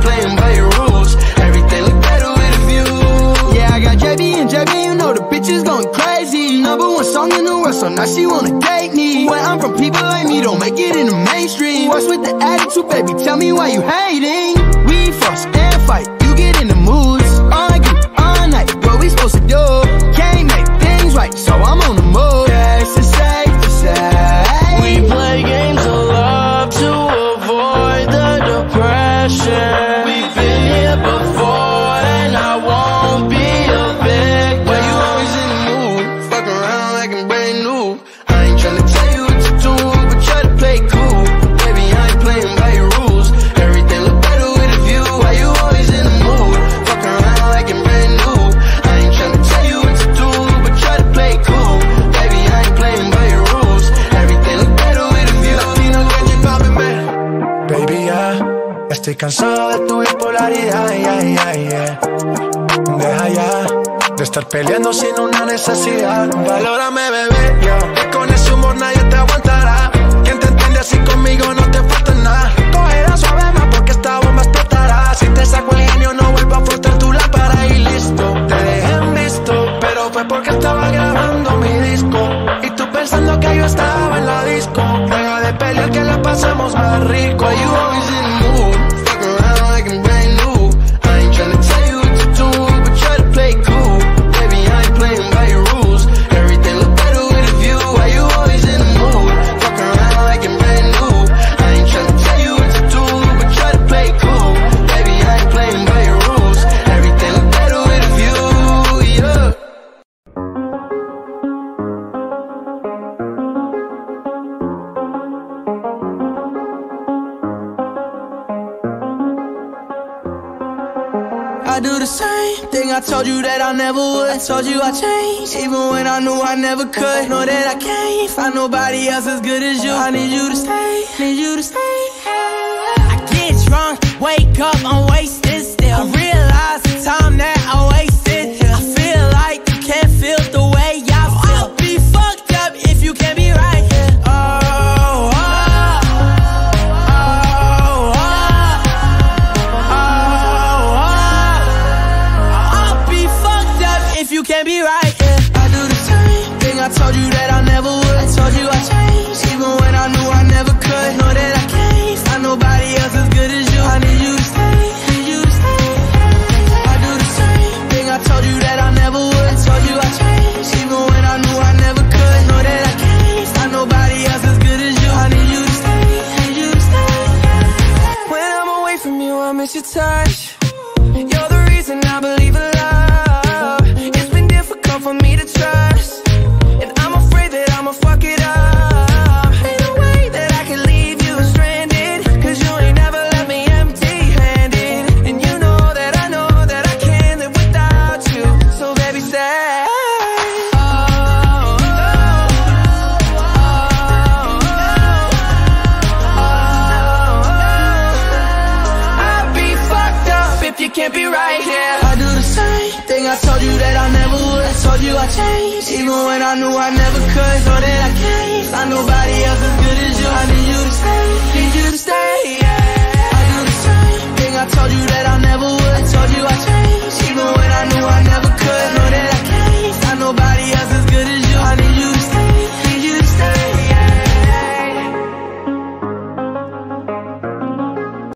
playing by your rules. Everything look better with a view. Yeah, I got JB and JB, you know the bitch is going crazy. #1 song in the world, so now she wanna date me. When I'm from people like me, don't make it in the mainstream. What's with the attitude, baby? Tell me why you hating. We fuss and fight, you get in the moods. Argue all night, what we supposed to do? Can't make things right, so I'm on the move. Yeah, it's safe to say we play games of love to avoid the depression. We've been here before, and I won't be a victim. Why you always in the mood? Fuck around like I'm brand new. I ain't tryna tell you what to do, but try to play cool. Baby, I ain't playing by your rules. Everything look better with a view. Why you always in the mood? Fuck around like I'm brand new. I ain't tryna tell you what to do, but try to play cool. Baby, I ain't playing by your rules. Everything look better with a view. Baby, ya estoy cansado de tu bipolaridad, Deja ya de estar peleando sin una necesidad. Valórame, bebé, que con ese humor nadie te aguantará. Quien te entiende así conmigo no te falta nada. Cógela suave más porque esta bomba explotará. Si te saco el genio no vuelvo a frotar tu lámpara y listo. Te dejé en visto, pero fue porque estaba grabando mi disco. Y tú pensando que yo estaba en la disco. Deja de pelear que la pasamos más rico. Why you always in the mood? Fuck around like I'm brand new. I ain't tryna tell you what to do, but try to play cool. Baby, I ain't playing by your rules. Everything look better with a view. Why you always in the mood? Fuck around like I'm brand new. I ain't tryna tell you what to do, but try to play cool. Baby, I ain't playing by your rules. Everything look better with a view, yeah. I do the same thing I told you that I never would. I told you I changed, even when I knew I never could. Know that I can't find nobody else as good as you. I need you to stay, need you to stay. I get drunk, wake up, I'm wasted still. I realize the time that I wasted. I feel like you can't feel the way I feel. I'll be fucked up if you can't be right here. You can't be right, yeah. I do the same thing I told you that I never would. I told you I changed, even when I knew I never could. Know that I can't find nobody else as good as you. I need you to stay, need you to stay. I do the same thing I told you that I never would. I told you I changed, even when I knew I never could. Know that I can't find nobody else as good as you. I need you to stay, need you to stay. When I'm away from you, I miss your touch. You're the reason I believe in love. For me to trust, and I'm afraid that I'ma fuck it up. Ain't no way that I can leave you stranded, cause you ain't never left me empty-handed. And you know that I can't live without you. So baby, stay. I'd be fucked up if you can't be right here. I do the same thing I told you that I never would. I told you I changed, even when I knew I never could. Know that I can't find nobody else as good as you. I need you to stay, need you to stay.